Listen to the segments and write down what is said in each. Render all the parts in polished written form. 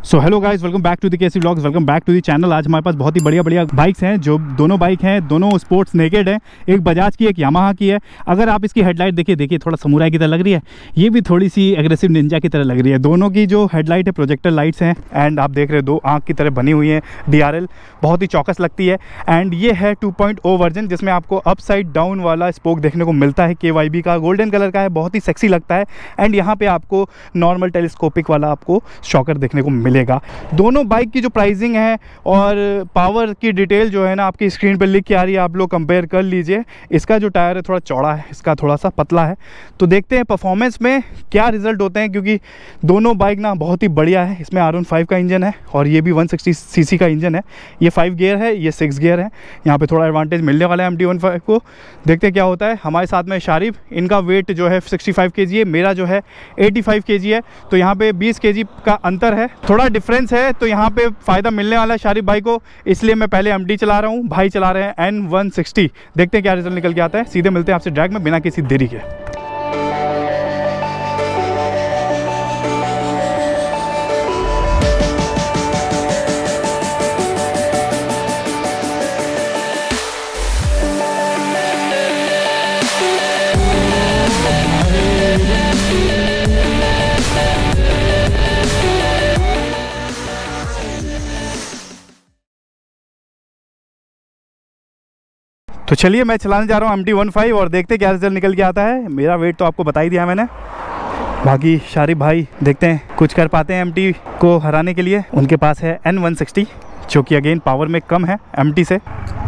So hello guys, welcome back to the KC vlogs, welcome back to the channel. आज हमारे पास बहुत ही बढ़िया bikes हैं, जो दोनों बाइक हैं, दोनों स्पोर्ट्स नेकेड हैं। एक बजाज की, एक यामाहा की है। अगर आप इसकी हेडलाइट देखिए थोड़ा समुराई की तरह लग रही है, ये भी थोड़ी सी एग्रेसिव निंजा की तरह लग रही है। दोनों की जो हेडलाइट है प्रोजेक्टर लाइट्स हैं, एंड आप देख रहे हो दो आँख की तरह बनी हुई है। DRL बहुत ही चौकस लगती है। एंड ये है 2.0 वर्जन, जिसमें आपको अप साइड डाउन वाला स्पोक देखने को मिलता है। KYB का गोल्डन कलर का है, बहुत ही सेक्सी लगता है। एंड यहाँ पे आपको नॉर्मल टेलीस्कोपिक वाला आपको शॉकर देखने को मिलेगा। दोनों बाइक की जो प्राइसिंग है और पावर की डिटेल जो है ना, आपकी स्क्रीन पर लिख के आ रही है, आप लोग कंपेयर कर लीजिए। इसका जो टायर है थोड़ा चौड़ा है, इसका थोड़ा सा पतला है। तो देखते हैं परफॉर्मेंस में क्या रिजल्ट होते हैं, क्योंकि दोनों बाइक ना बहुत ही बढ़िया है। इसमें R15 का इंजन है और ये भी 160 cc का इंजन है। ये 5 गियर है, ये 6 गियर है। यहाँ पे थोड़ा एडवांटेज मिलने वाला है MT-15 को। देखते हैं क्या होता है। हमारे साथ में शारिफ, इनका वेट जो है 65 kg है, मेरा जो है 85 kg है। तो यहाँ पे 20 kg का अंतर है, थोड़ा डिफरेंस है। तो यहाँ पे फ़ायदा मिलने वाला है शारिफ भाई को, इसलिए मैं पहले MT चला रहा हूँ, भाई चला रहे हैं N160। देखते हैं क्या रिजल्ट निकल के आता है। सीधे मिलते हैं आपसे ड्रैग में बिना किसी देरी के। तो चलिए मैं चलाने जा रहा हूँ MT-15 और देखते हैं क्या रिजल्ट निकल के आता है। मेरा वेट तो आपको बता ही दिया मैंने, बाकी शारिफ भाई देखते हैं कुछ कर पाते हैं MT को हराने के लिए। उनके पास है N160, जो कि अगेन पावर में कम है MT से।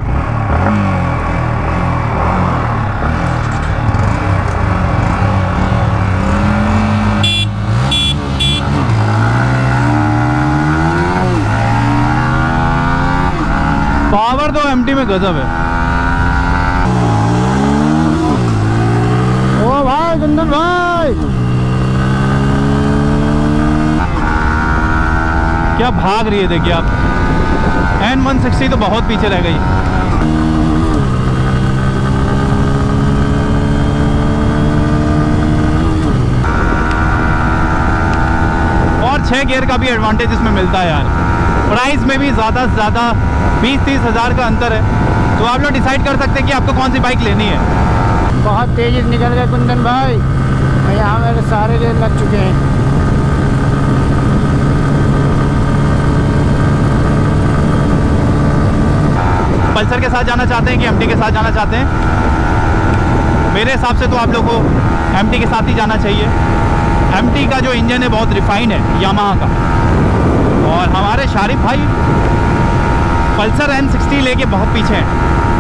पावर तो MT में गजब है। चंदन भाई क्या भाग रही है, देखिए आप। N160 तो बहुत पीछे रह गई। और 6 गियर का भी एडवांटेज इसमें मिलता है यार। प्राइस में भी ज़्यादा से ज़्यादा 20-30 हज़ार का अंतर है। तो आप लोग डिसाइड कर सकते हैं कि आपको कौन सी बाइक लेनी है। बहुत तेजी से निकल गए कुंदन भाई, यहाँ मेरे सारे गेयर लग चुके हैं। पल्सर के साथ जाना चाहते हैं कि MT के साथ जाना चाहते हैं? मेरे हिसाब से तो आप लोगों को MT के साथ ही जाना चाहिए। MT का जो इंजन है बहुत रिफाइंड है यामाहा का। और हमारे शारिफ भाई पल्सर N60 लेके बहुत पीछे हैं।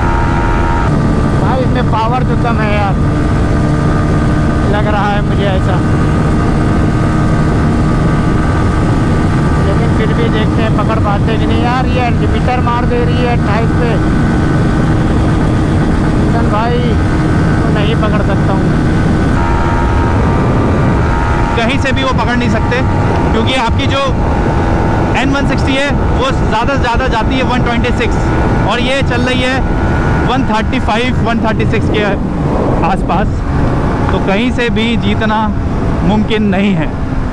इसमें पावर तो कम है यार, लग रहा है मुझे ऐसा। लेकिन फिर भी देखते हैं पकड़ पाते कि नहीं यार। ये लिमिटर मार दे रही है 28 पे। चंदन भाई तो नहीं पकड़ सकता हूँ, कहीं से भी वो पकड़ नहीं सकते, क्योंकि आपकी जो N160 है वो ज़्यादा से ज़्यादा जाती है 126 और ये चल रही है 135-136 के आसपास। तो कहीं से भी जीतना मुमकिन नहीं है।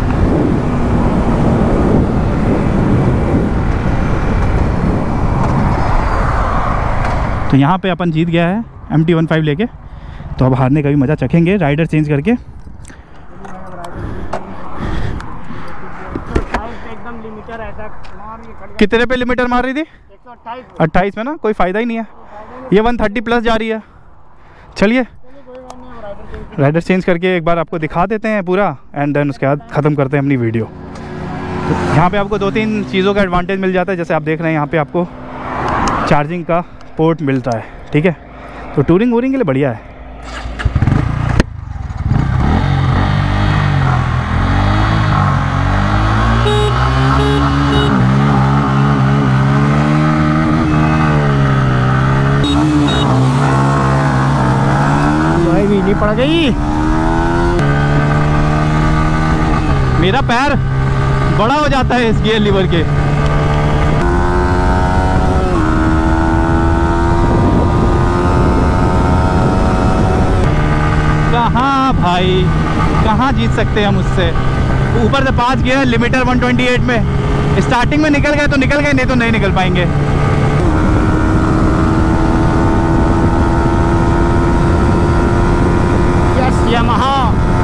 तो यहाँ पे अपन जीत गया है MT-15 लेके। तो अब हारने का भी मज़ा चखेंगे राइडर चेंज करके। एकदम लिमिटर ऐसा कितने पे लिमिटर मार रही थी? 28 में ना, कोई फ़ायदा ही नहीं है। ये 130 प्लस जा रही है। चलिए राइडर चेंज करके एक बार आपको दिखा देते हैं पूरा, एंड देन उसके बाद ख़त्म करते हैं अपनी वीडियो। तो यहाँ पे आपको 2-3 चीज़ों का एडवांटेज मिल जाता है। जैसे आप देख रहे हैं यहाँ पे आपको चार्जिंग का पोर्ट मिलता है, ठीक है। तो टूरिंग वूरिंग के लिए बढ़िया है। पड़ गई। मेरा पैर बड़ा हो जाता है इस गियर लीवर के। कहाँ भाई, कहाँ जीत सकते हैं हम उससे। ऊपर से 5 गियर, लिमिटर 128 में स्टार्टिंग में निकल गए तो निकल गए, नहीं तो नहीं निकल पाएंगे। Yes Yamaha.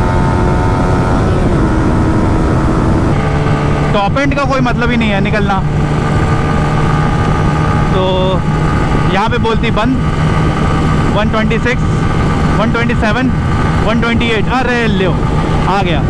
टॉप एंड का कोई मतलब ही नहीं है निकलना। तो यहाँ पे बोलती बंद। 126, 127, 128। अरे लो आ गया।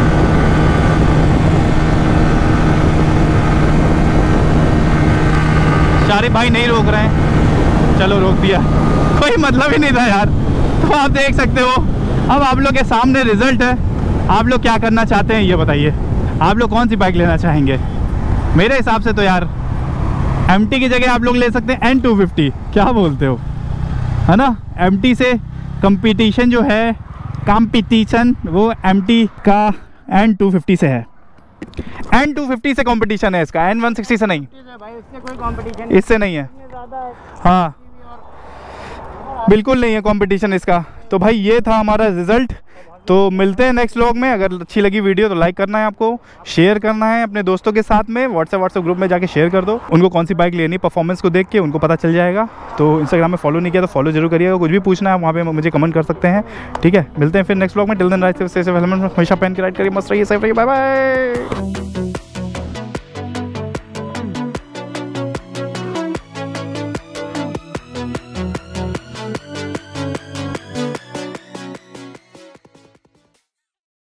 शारिफ भाई नहीं रोक रहे हैं, चलो रोक दिया। कोई मतलब ही नहीं था यार। तो आप देख सकते हो, अब आप लोग के सामने रिजल्ट है। आप लोग क्या करना चाहते हैं ये बताइए। आप लोग कौन सी बाइक लेना चाहेंगे? मेरे हिसाब से तो यार MT की जगह आप लोग ले सकते हैं N250। क्या बोलते हो, है ना? MT से कंपटीशन जो है, कंपटीशन वो MT का N250 से है। N250 से कंपटीशन है इसका, N160 से नहीं। भाई इससे कोई कंपटीशन इससे नहीं है। ज़्यादा है। हाँ बिल्कुल नहीं है कंपटीशन इसका। तो भाई ये था हमारा रिजल्ट। तो मिलते हैं नेक्स्ट व्लॉग में। अगर अच्छी लगी वीडियो तो लाइक करना है, आपको शेयर करना है अपने दोस्तों के साथ में। व्हाट्सएप ग्रुप में जाके शेयर कर दो। उनको कौन सी बाइक लेनी, परफॉर्मेंस को देख के उनको पता चल जाएगा। तो इंस्टाग्राम में फॉलो नहीं किया तो फॉलो जरूर करिएगा। कुछ भी पूछना है वहाँ पे मुझे कमेंट कर सकते हैं, ठीक है? मिलते हैं फिर नेक्स्ट व्लॉग में। टिल देन राइट से हमेशा पहन के राइड करिए, मस्त रहिए, सेफ रहिए, बाय बाय।